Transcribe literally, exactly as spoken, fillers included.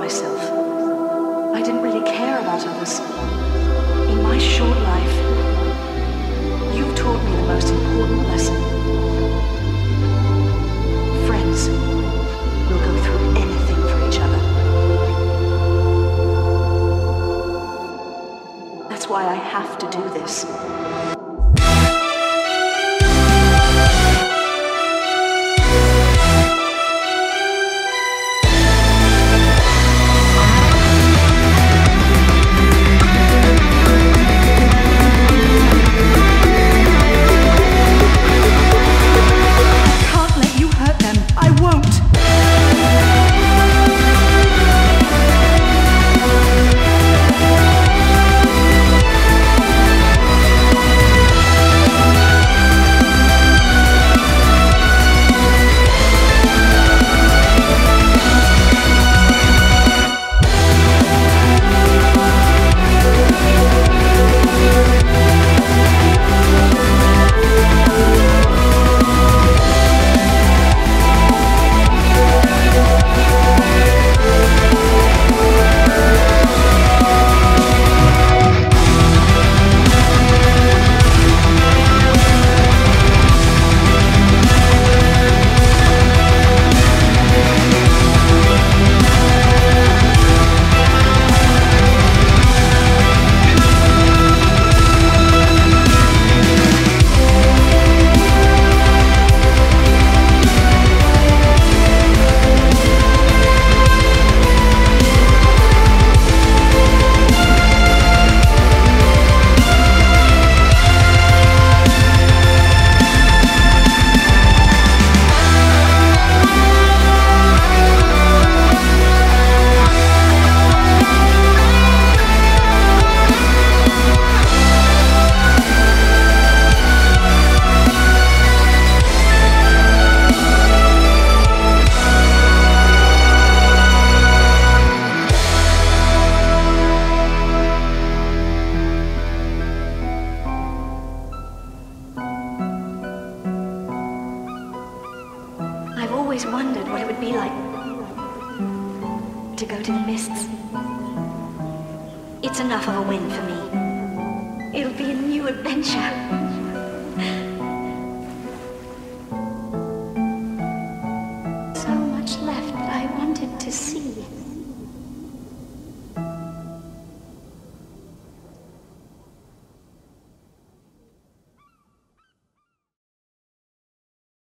myself. I didn't really care about others. In my short life, you've taught me the most important lesson. Friends will go through anything for each other. That's why I have to do this. I've always wondered what it would be like to go to the mists. It's enough of a win for me. It'll be a new adventure.